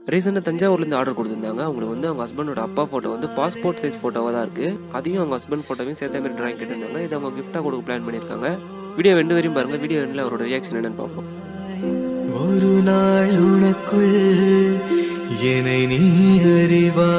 ரீசெண்டாக தஞ்சாவூர்லேருந்து ஆர்டர் கொடுத்துருந்தாங்க. அவங்களுக்கு வந்து அவங்க ஹஸ்பண்டோட அப்பா ஃபோட்டோ வந்து பாஸ்போர்ட் சைஸ் ஃபோட்டோவாக தான் இருக்குது. அதையும் அவங்க ஹஸ்பண்ட் ஃபோட்டோவையும் சேர்த்த மாதிரி டிராயிங் கேட்டிருந்தாங்க. இதை அவங்க கிஃப்டாக கொடுக்க பிளான் பண்ணியிருக்காங்க. வீடியோ 2 வரையும் பாருங்கள். வீடியோ எண்டில் அவரோட ரியாக்ஷன் என்னன்னு பார்ப்போம். ஒரு நாள் உனக்குள் என்னை நீ அறிவா